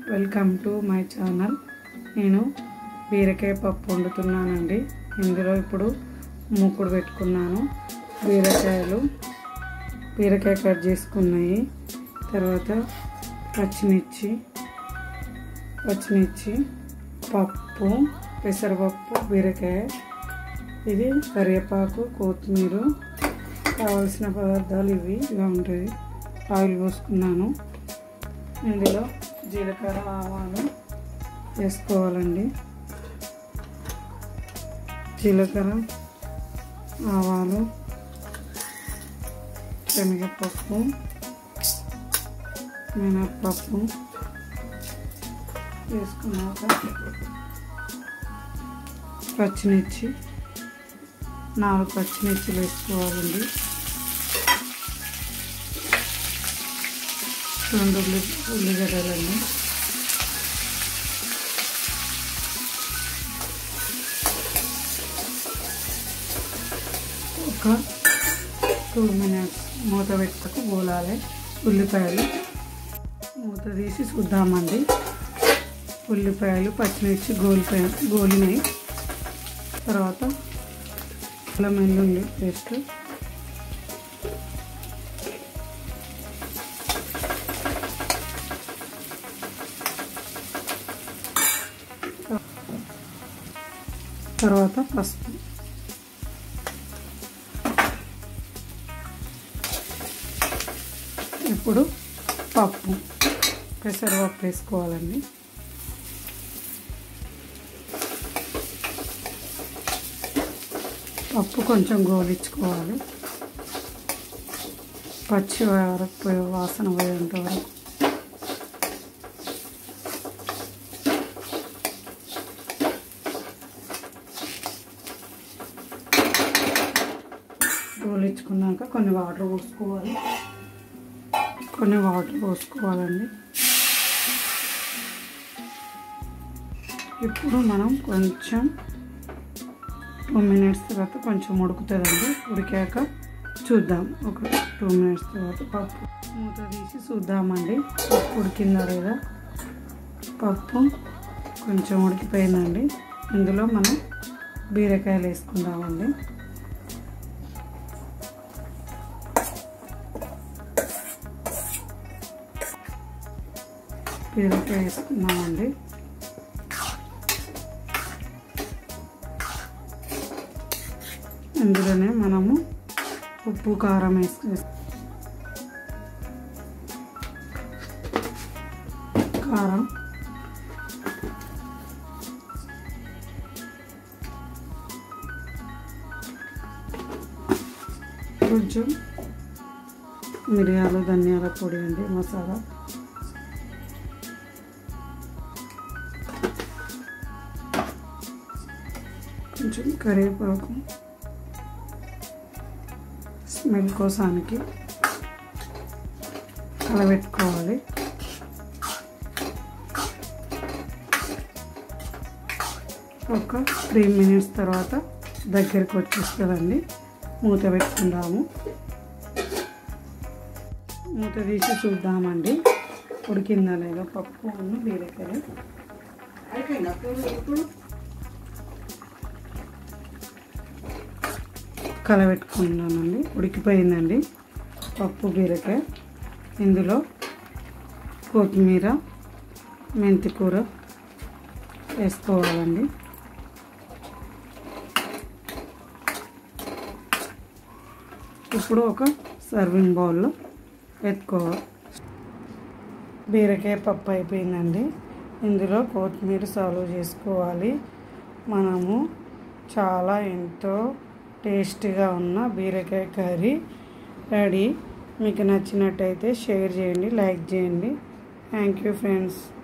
Welcome to my channel. నేను బీరకాయ పప్పు వండుతున్నానండి. ఇందులో ఇప్పుడు మూకుడు పెట్టుకున్నాను. బీరకాయ కట్ చేసుకున్నాయి. తర్వాత పచ్చిమిర్చి, పప్పు, పెసరపప్పు, బీరకాయ, ఇది కరివేపాకు, కొత్తిమీర, కావాల్సిన పదార్థాలు ఇలా ఉంటాయి. ఆయిల్ పోసుకున్నాను. ఇందులో జీలకర్ర, ఆవాలు వేసుకోవాలండి. జీలకర్ర, ఆవాలు, శనగపప్పు, మినప్పప్పు వేసుకున్నాక పచ్చిమిర్చి 4 పచ్చిమిర్చిలు వేసుకోవాలండి. 2 ఉల్లిగడ్డలండి. ఒక 2 minutes మూత పెట్టుకు గోలాలి. ఉల్లిపాయలు మూత తీసి చూద్దామండి. ఉల్లిపాయలు, పచ్చిమిర్చి గోలినాయి. తర్వాత అల్లం వెల్లుల్లి పేస్ట్, తర్వాత పసుపు. ఇప్పుడు పప్పు, పెసరపప్పు వేసుకోవాలండి. పప్పు కొంచెం గోలించుకోవాలి. పచ్చి వరకు వాసన పోయేంత వరకు. గోలించుకున్నాక కొన్ని వాటర్ పోసుకోవాలండి. ఇప్పుడు మనం కొంచెం 2 minutes తర్వాత కొంచెం ఉడుకుతుందండి. ఉడికాక చూద్దాం. ఒక 2 minutes తర్వాత పప్పు మూత తీసి చూద్దామండి. పప్పు ఉడికిందా లేదా. పప్పు కొంచెం ఉడికిపోయిందండి. ఇందులో మనం బీరకాయలు వేసుకుందామండి. బీరకాయ వేసుకున్నామండి. ఇందులోనే మనము ఉప్పు, కారం కారం, కొంచెం మిరియాలు, ధనియాల పొడి అండి, మసాలా, కొంచెం కరివేపాకు స్మెల్ కోసానికి కలబెట్టుకోవాలి. ఒక 3 minutes తర్వాత దగ్గరికి వచ్చేస్తుందండి. మూత పెట్టుకుందాము. మూత తీసి చూద్దామండి ఉడికిందా లేదా పప్పు బీరకాయ. కలబెట్టుకున్నానండి. ఉడికిపోయిందండి పప్పు బీరకాయ. ఇందులో కొత్తిమీర, మెంతి కూర వేసుకోవాలండి. ఇప్పుడు ఒక సర్వింగ్ బౌల్లో ఎత్తుకోవాలి. బీరకాయ పప్పు అయిపోయిందండి. ఇందులో కొత్తిమీర సర్వ్ చేసుకోవాలి. మనము చాలా ఎంతో టేస్టీగా ఉన్న బీరకాయ కర్రీ రెడీ. మీకు నచ్చినట్టయితే షేర్ చేయండి, లైక్ చేయండి. Thank you friends.